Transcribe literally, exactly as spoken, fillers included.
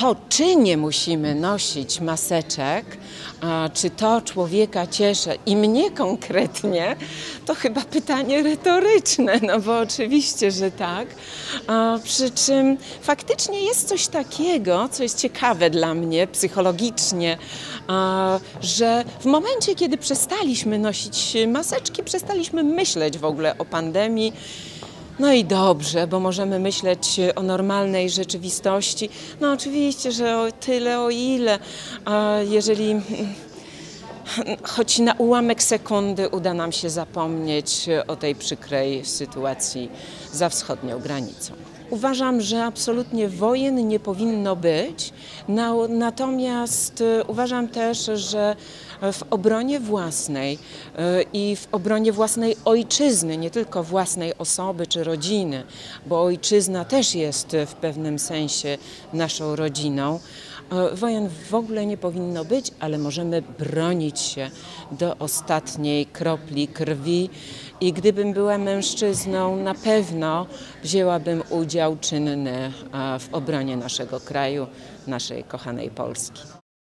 to, czy nie musimy nosić maseczek, a czy to człowieka cieszy i mnie konkretnie, to chyba pytanie retoryczne, no bo oczywiście, że tak. A przy czym faktycznie jest coś takiego, co jest ciekawe dla mnie psychologicznie, a, że w momencie, kiedy przestaliśmy nosić maseczki, przestaliśmy myśleć w ogóle o pandemii. No i dobrze, bo możemy myśleć o normalnej rzeczywistości. No oczywiście, że o tyle, o ile, a jeżeli choć na ułamek sekundy uda nam się zapomnieć o tej przykrej sytuacji za wschodnią granicą. Uważam, że absolutnie wojen nie powinno być, natomiast uważam też, że w obronie własnej i w obronie własnej ojczyzny, nie tylko własnej osoby czy rodziny, bo ojczyzna też jest w pewnym sensie naszą rodziną, wojen w ogóle nie powinno być, ale możemy bronić się do ostatniej kropli krwi i gdybym była mężczyzną, na pewno wzięłabym udział czynny w obronie naszego kraju, naszej kochanej Polski.